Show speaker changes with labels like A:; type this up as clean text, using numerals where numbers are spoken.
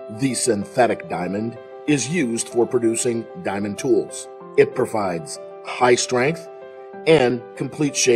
A: The synthetic diamond is used for producing diamond tools. It provides high strength and complete shape